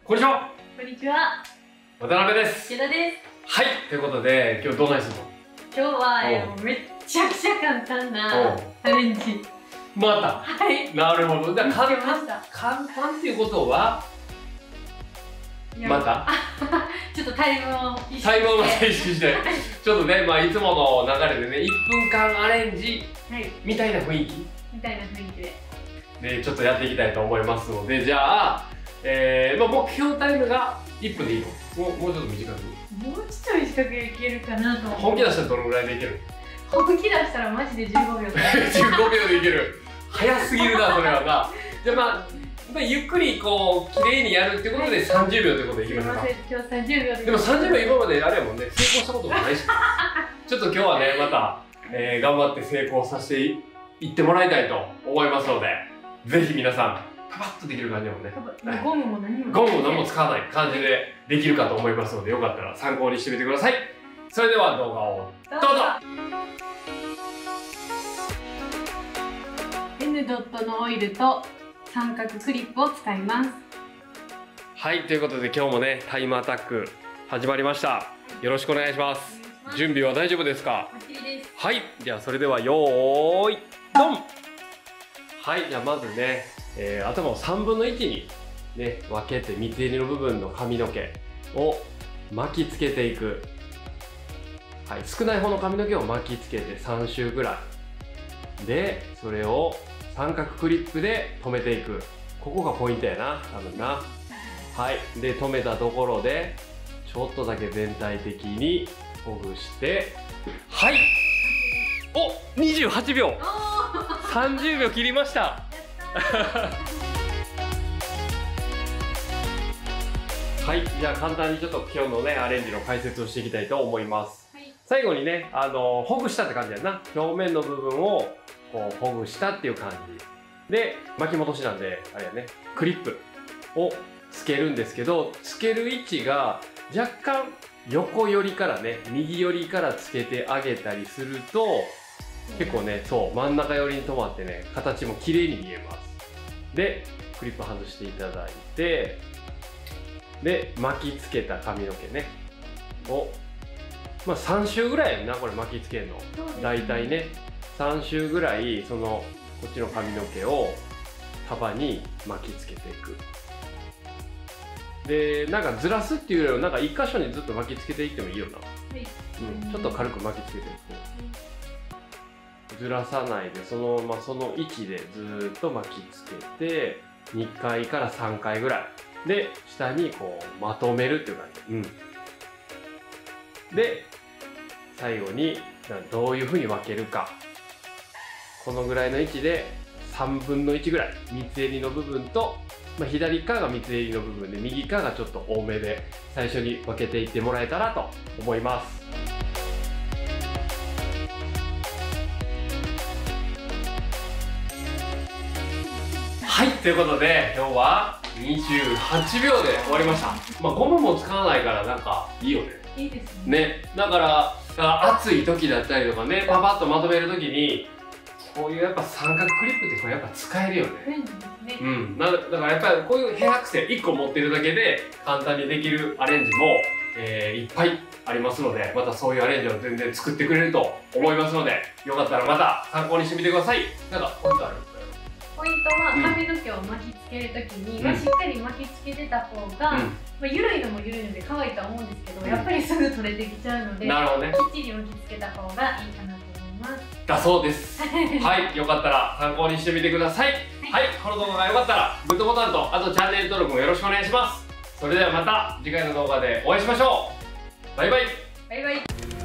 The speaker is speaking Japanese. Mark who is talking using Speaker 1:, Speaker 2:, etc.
Speaker 1: こんにちは。
Speaker 2: こんにちは。
Speaker 1: 渡辺です。
Speaker 2: 池田です。
Speaker 1: はい、ということで今日どんなにするの？
Speaker 2: 今日はめっちゃくちゃ簡単なアレンジ。
Speaker 1: また。
Speaker 2: はい。
Speaker 1: なるほど。じゃあ簡単っていうことはまた
Speaker 2: ちょっとタイムを意
Speaker 1: 識してちょっとね、いつもの流れでね、1分間アレンジみたいな雰囲気でちょっとやっていきたいと思いますので、じゃあ目標タイムが1分でいいの？もうちょっと短く？
Speaker 2: もうちょっと短くいけるかなと。
Speaker 1: 本気出したらどのぐらいでいける？
Speaker 2: 本気出したらマジで15秒で
Speaker 1: 15秒でいける。早すぎるな、それはな。じゃあゆっくりこう綺麗にやるってことで30秒ということでいきましょうか。
Speaker 2: 今日30秒
Speaker 1: でも30秒今まであれやもんね、成功したこともないしちょっと今日はね、また、頑張って成功させていってもらいたいと思いますので、ぜひ皆さんパパッとできる感じでもね、
Speaker 2: ゴムも何も
Speaker 1: 使わない感じでできるかと思いますので、よかったら参考にしてみてください。それでは動画をどうぞ。
Speaker 2: N ドットのオイルと三角クリップを使います。
Speaker 1: はい、ということで今日もね、タイムアタック始まりました。よろしくお願いします。準備は大丈夫ですか？はい、じゃあそれではよーいドン。はい、じゃあまずね、頭を3分の1にね分けて、三つ襟の部分の髪の毛を巻きつけていく。はい、少ない方の髪の毛を巻きつけて3周ぐらいで、それを三角クリップで留めていく。ここがポイントやな、多分な。はい、で留めたところでちょっとだけ全体的にほぐして、はい、お、28秒30秒切りましたはい、じゃあ簡単にちょっと今日のねアレンジの解説をしていきたいと思います。はい、最後にね、ほぐしたって感じやな。表面の部分をこうほぐしたっていう感じで、巻き戻しなんであれやね、クリップをつけるんですけど、つける位置が若干横寄りからね、右寄りからつけてあげたりすると結構ね、そう真ん中寄りに止まってね、形も綺麗に見えます。でクリップ外していただいて、で巻きつけた髪の毛ねを3周ぐらいやんな、これ巻きつけるの。だいたいね3周ぐらい、そのこっちの髪の毛を束に巻きつけていく。でなんかずらすっていうよりは、なんか一箇所にずっと巻きつけていってもいいよな。ちょっと軽く巻きつけていく。ずらさないで、そのままその位置でずっと巻きつけて、2回から3回ぐらいで下にこうまとめるっていう感じ。で最後にどういうふうに分けるか。このぐらいの位置で3分の1ぐらい、三つ襟の部分と、左側が三つ襟の部分で、右側がちょっと多めで最初に分けていってもらえたらと思います。はい、ということで今日は28秒で終わりました。ゴムも使わないからなんかいいよね。
Speaker 2: いいですね。
Speaker 1: だから暑い時だったりとかね、パパッとまとめる時にこういうやっぱ三角クリップってこれやっぱ使えるよね。
Speaker 2: 便利ですね。
Speaker 1: だからやっぱりこういうヘアアクセ1個持ってるだけで簡単にできるアレンジも、いっぱいありますので、またそういうアレンジを全然作ってくれると思いますので、よかったらまた参考にしてみてください。なんかポイントある？
Speaker 2: ポイントは髪の毛を巻きつけるときに、しっかり巻きつけてた方が、緩いのも緩いので可愛いとは思うんですけど、やっぱりすぐ取れてきちゃうので、
Speaker 1: なるほどね、
Speaker 2: きっちり巻きつけた方がいいかなと思います。
Speaker 1: だそうです。はい、よかったら参考にしてみてください。はい、この動画が良かったらグッドボタンと、あとチャンネル登録もよろしくお願いします。それではまた次回の動画でお会いしましょう。バイバイ。
Speaker 2: バイバイ。